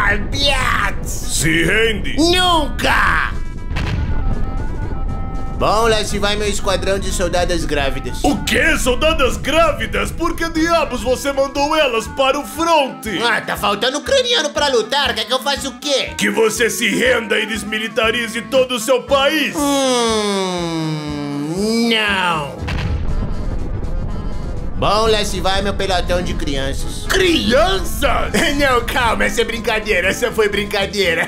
Se rende. Nunca! Bom, lá se vai meu esquadrão de soldadas grávidas. O quê? Soldadas grávidas? Por que diabos você mandou elas para o fronte? Ah, tá faltando ucraniano pra lutar, quer que eu faça o quê? Que você se renda e desmilitarize todo o seu país. Não. Bom, lá se vai meu pelotão de crianças. Crianças? Não, calma, essa é brincadeira, essa foi brincadeira.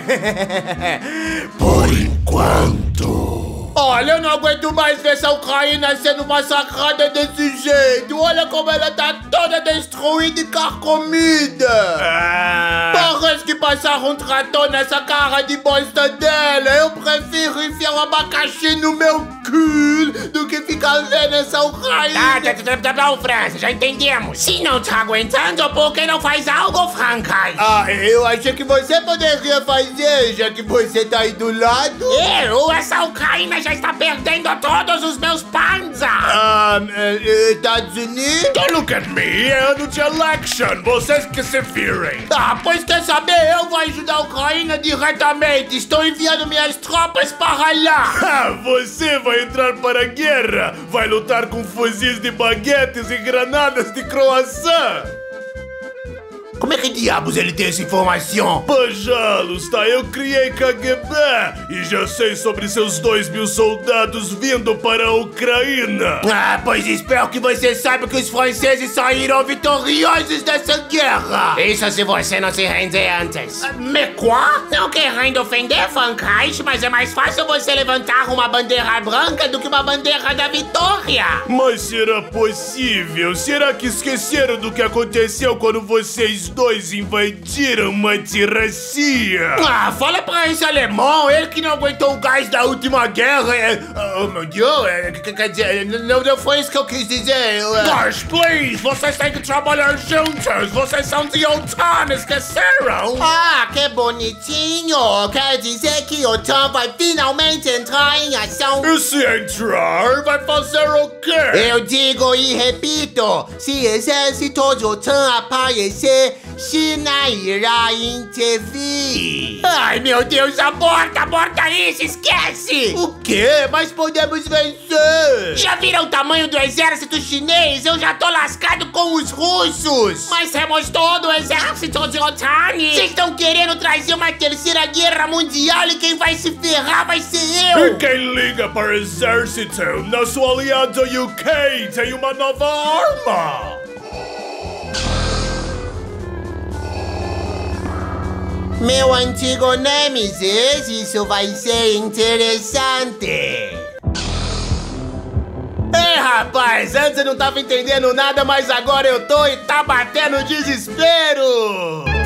Por enquanto. Olha, eu não aguento mais ver essa Ucrânia sendo massacrada desse jeito. Olha como ela tá toda destruída e carcomida. Parece que passaram um trator nessa cara de bosta dela. Eu prefiro enfiar um abacaxi no meu cu do que ficar vendo essa Ucrânia. Tá bom, França, já entendemos. Se não tá aguentando, por que não faz algo, Francais? Eu achei que você poderia fazer, já que você tá aí do lado. Essa Ucrânia já está perdendo todos os meus panza. Estados Unidos? Don't look at me, é ano de election, vocês que se virem. Pois quer saber, eu vou ajudar a Ucrânia diretamente. Estou enviando minhas tropas para lá. Você vai entrar para a guerra, vai lutar com fuzis de baguetes e granadas de croissant. Como é que diabos ele tem essa informação? Pajalos, tá? Eu criei KGB e já sei sobre seus 2.000 soldados vindo para a Ucrânia. Pois espero que você saiba que os franceses saíram vitoriosos dessa guerra. Isso se você não se render antes. Mais quoi? Não querendo ofender, Francais, mas é mais fácil você levantar uma bandeira branca do que uma bandeira da vitória. Mas será possível? Será que esqueceram do que aconteceu quando vocês dois invadiram uma tirania? Fala pra esse alemão, ele que não aguentou o gás da última guerra. Oh meu Deus, quer dizer, não foi isso que eu quis dizer. Gosh, please, vocês têm que trabalhar juntos, vocês são de OTAN, esqueceram? Que bonitinho, quer dizer que a OTAN vai finalmente entrar em ação. E se entrar, vai fazer o quê? Eu digo e repito, se exército de OTAN aparecer, China irá intervir. Ai, meu Deus, aborta isso, esquece! O quê? Mas podemos vencer! Já viram o tamanho do exército chinês? Eu já tô lascado com os russos! Mas temos todo o exército de OTAN! Vocês estão querendo trazer uma terceira guerra mundial e quem vai se ferrar vai ser eu! E quem liga para o exército? Nosso aliado UK tem uma nova arma! Meu antigo Nemesis, isso vai ser interessante. Ei, rapaz, antes eu não tava entendendo nada, mas agora eu tô e tá batendo desespero.